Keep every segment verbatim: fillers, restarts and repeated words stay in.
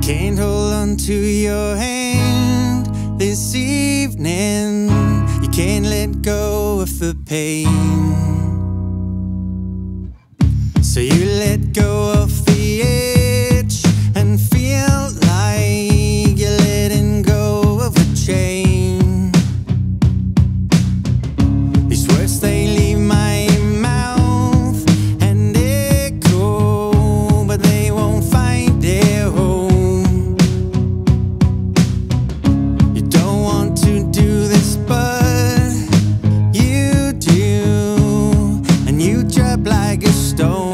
Can't hold on to your hand this evening. You can't let go of the pain. So you let go of the edge and feel like you're letting go of a chain. These words, they leave my mouth and echo, but they won't find their home. You don't want to do this, but you do, and you drop like a stone.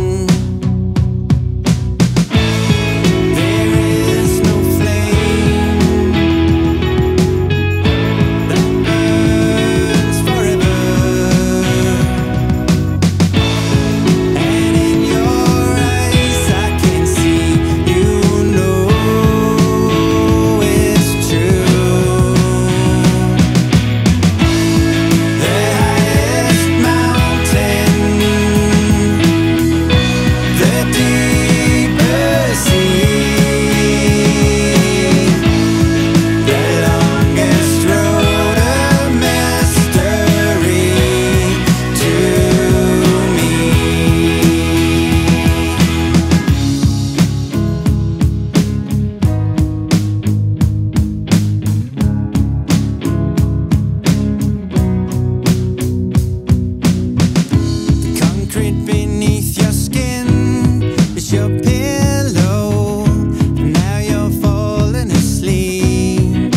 Beneath your skin is your pillow, and now you're falling asleep.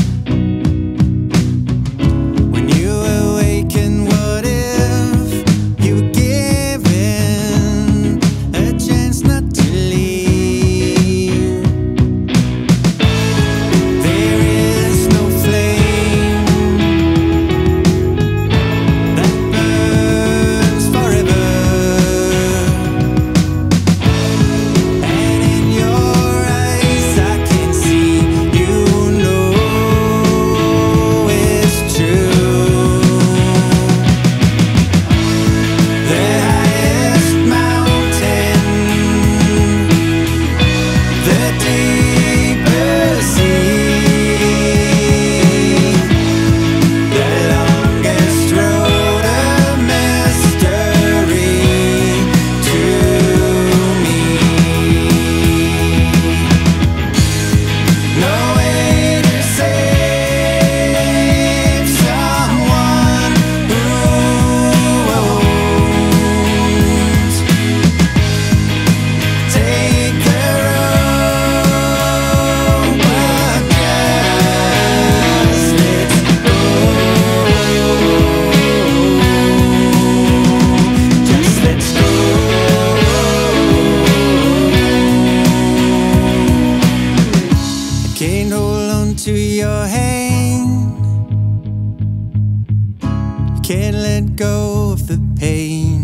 When you awaken, what if you were given a chance not to leave? There is no flame that burns forever. Can't hold on to your hand. You can't let go of the pain.